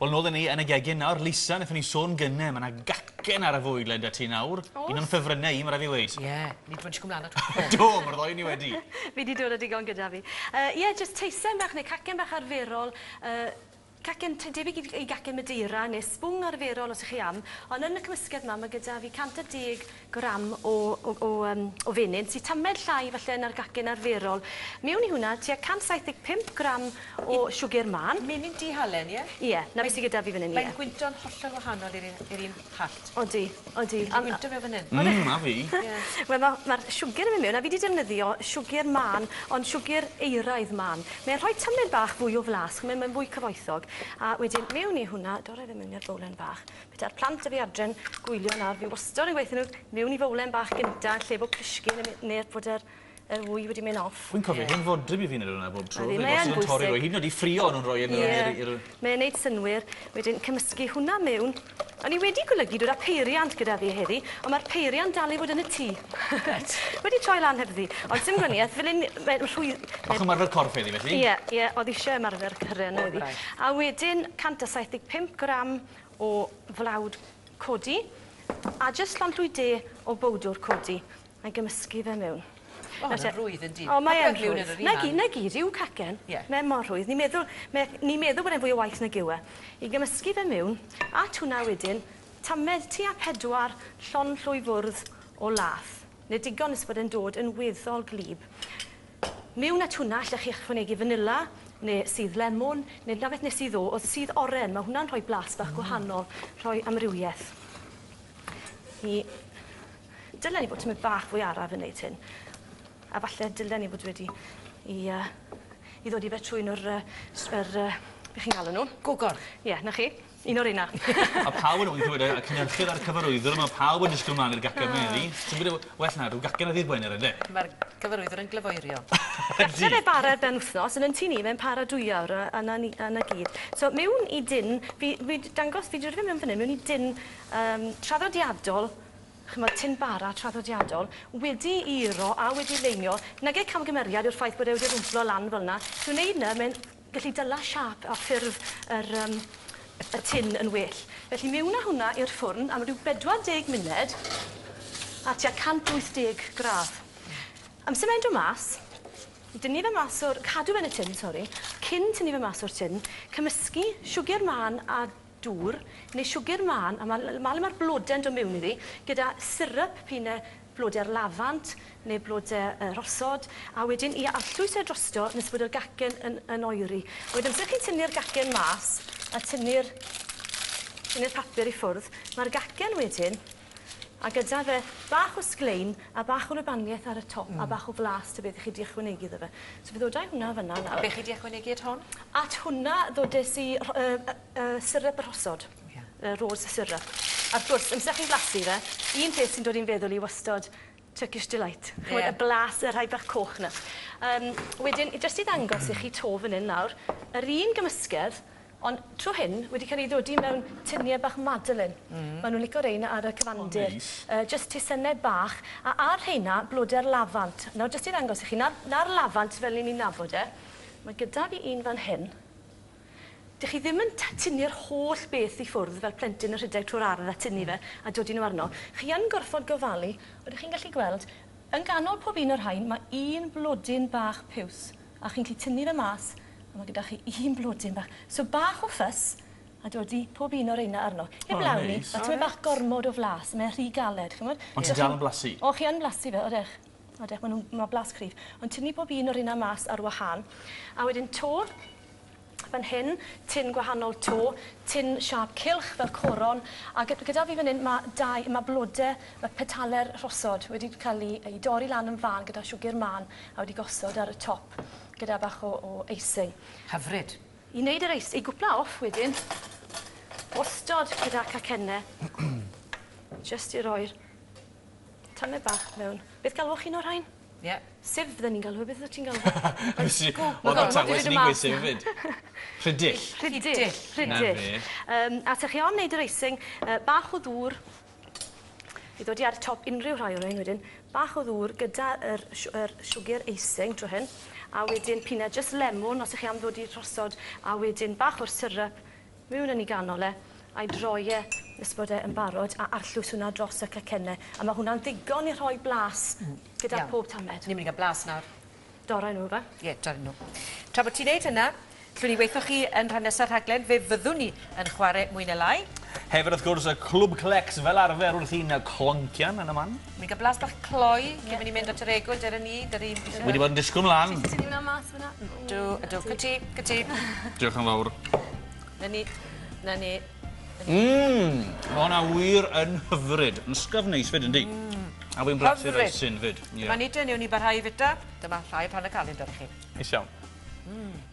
Wel, nôl ni yn y gegin nawr, Lisa, wnaethon ni sôn gynnau, mae yna gacen ar y fwyd len da ti nawr. Un o'n ffefrynnau i, mae rai fi weid. Ie, ni wedi bod yn siŵr mlaen at Do, mae'r ddoi ni wedi. Fi wedi dod â digon gyda fi. Ie, jyst teisen bach neu cacen bach arferol. Cacen debyg i gacen Madeira neu sbwng arferol os ych chi am. Ond yn y cymysgedd yma, mae gyda fi 110 gram o fenyn sy'n tamed llai falle na'r gacen arferol. Mewn i hwnna, tua 175 gram o siwgr man. Menyn di halen, ie? Ie, na beth sy'n gyda fi fan hyn, ie. Mae'n gwynto'n hollol wahanol i'r un hallt. Odi. Ti'n gwynto fe fan hyn? A fi. Wel, mae'r siwgr yn mynd mewn, a fi wedi defnyddio siwgr man, ond siwgr eiraidd man. Mae'n rhoi tamed bach fwy o flas, mae'n fwy cyfoethog. A wedyn, mewn i hwnna, dorau fe mewn i'r fowlen bach. Byda'r plant y fi adren gwylio nawr. Fi wastad yn gweithio nhw mewn i fowlen bach gynta, lle bod cysgu neu bod yr wy wedi mynd off. Wy'n cofio, hyn fodryb i fi'n edrych hwnna bob tro. Mae'n bwysig. Hyd yn oed i ffrio nhw'n rhoi i'r... Mae'n gwneud synwyr. Wedyn, cymysgu hwnna mewn. O'n i wedi golygu dod â peiriant gyda fi heddi, ond mae'r peiriant dal i fod yn y tŷ. Wedi troi lan hebddi. Ond dim gwaniaeth, fel un... O'ch ymarfer corff heddi, felly? Ie, oedd eisiau ymarfer cyrren heddi. A wedyn, 175 gram o flawd codi, a jyst llond de o bowdwr codi. A'i gymysgu fe mewn. O, yna'n rwydd yn di. O, mae'n rwydd. Na gyd yw cacen. Mae'n mor rwydd. Ni'n meddwl bod e'n fwy o waith na gywe. I gymysgu fe mewn, a hwnna wedyn, tamed tua 4 llon llwy fwrdd o lath. Neu digon nes bod e'n dod yn weddol glib. Mewn at hwnna, allech chi ychwanegu fanila, neu sydd lemon, neu na beth nes i ddo, oedd sydd oren. Mae hwnna'n rhoi blas bach gwahanol, rhoi amrywiaeth. Dylen ni bod tymau bach fwy araf yn neud hyn. A falle dylen ni bod wedi i ddod i fe trwy'n beth chi'n galw nhw? Gogor. Ie, na chi. Un o'r una. A pawb yn dweud y cynnyrchydd a'r cyfarwyddwr, mae pawb yn disgwyl mlaen i'r gacen meddi. Ti'n gwybod, well na, rhyw gacen a ddydd Gwener ynddo? Mae'r cyfarwyddwr yn glyfoerio. Dyna fe bara ben wythnos, yn tŷ ni, fe'n para 2 awr yna gyd. So, mewn i dyn, fi dangos, fi dwi'n mewn fan hyn, mewn i dyn traddodiadol, chymod, tin bara traddodiadol, wedi eiro a wedi leinio, nag e camgymeriad yw'r ffaith bod e wedi rwmplo lan fel yna. Dwi'n neud yna, mae'n gallu dyla siap a ffurf y tin yn well. Felly mewn â hwnna i'r ffwrn am ryw 40 munud a tua 180 gradd. Amser mae'n dod mas, dynnu fe mas o'r, cadw fe yn y tin, sori, cyn tynnu fe mas o'r tin, cymysgu siwgr man a dŵr, neu siwgr man, a mae'r blodau'n dod mewn iddi, gyda syrup pine blodau'r lafant, neu blodau rosod, a wedyn i allwys e drosto nes bod yr gacen yn oeri. Wedyn, amser chi'n tynnu'r gacen mas, a tynnu'r papur i ffwrdd, mae'r gacen wedyn, a gyda fe bach o sglein a bach o rybaniaeth ar y top a bach o flas ta beth chi wedi ychwanegu iddo fe. So fe ddodau hwnna fyna nawr. A beth chi wedi ychwanegu at hon? At hwnna ddodes i syrup y rhosod, rose syrup. A'r gwrs, amser chi'n blasu fe, un peth sy'n dod i'n feddwl i wastod Turkish Delight. Y blas, y rhai bach coch yna. Wedyn, jyst i ddangos i chi to fan hyn nawr, yr un gymysgedd, ond trwy hyn wedi cael ei ddodi mewn tiniau bach Madeleine. Maen nhw'n licio reina ar y cyfandir. Just tesynau bach, a ar heina blodau'r lafant. Nawr, jyst i ddangos i chi, na'r lafant fel ni'n nabod e, mae gyda fi un fan hyn. Dych chi ddim yn tynnu'r holl beth i ffwrdd fel plentyn y rhedeg trwy'r ardd a tynnu fe a dod i nhw arno. Chi yn gorfod gofalu, oeddech chi'n gallu gweld, yn ganol pob un o'r rhain, mae un blodyn bach piws, a chi'n gallu tynnu fe mas, a mae gyda chi un blodyn bach. So bach o ffys, a dod i pob un o'r reina arno. Heb lawni, a ti'n bach gormod o flas, mae'n rhy galed, chymod? Ond ti'n dal yn blasu? O, chi yn blasu fe, odech. Odech, mae blas cryf. Ond tynnu pob un o'r reina mas ar wahân. A wedyn to, fan hyn, tin gwahanol to, tin siap cilch fel coron, a gyda fi fan hyn mae blodau, mae petaler rhosod wedi cael ei dorri lan yn fan gyda siwgr man a wedi gosod ar y top gyda bach o eising. Hyfryd. I wneud yr eising, i gwpla off wedyn, wastod gyda cacennau, just i roi'r tynnu bach mewn. Beth galwch chi'n o'r rhain? Ie. Sif fydden ni'n galw, beth ydych chi'n galw? O, na tawes ni'n gweud sif fyd. Rhydill. Rhydill. A ta chi o'n wneud yr eising, bach o ddŵr, i ddod i ar y top unrhyw rhai o'r ein wedyn, bach o ddŵr gyda yr siwgr eising drwy hyn, a wedyn pina just lemon os ych chi am ddod i'r rhosod, a wedyn bach o'r syrup, mewn yn ei ganol e, a'i droi e nes bod e yn barod a arllws hwnna dros y cacennau. A mae hwnna'n ddigon i rhoi blas gyda pob tamed. Ni'n mynd i gael blas nawr. Dorau nhw fe. Ie, dorri nhw. Tra bod ti'n neud hynna, llwn ni weithio chi yn rhan nesaf rhaglen, fe fyddwn ni yn chwarae mwy neu lai. Hefyd wrth gwrs y clwb clecs fel arfer wrth i'n cloncian yn y man. Mi'n gael blas bach cloi, cyn mynd i mynd at yr egwyl, dyna ni. Wedi bod yn disgwyl mlaen. Ti'n mynd am mas fyna? Ydw, cyti. Diolch yn fawr. Na ni. Mae hwnna wir yn hyfryd. Yn sgaf neis fyd, yndi? A wy'n blasu'r Hyfryd. eisyn fyd. Mae nid yn yw ni barhau i fita. Dyma rhai pan y calendar i chi. Is iawn.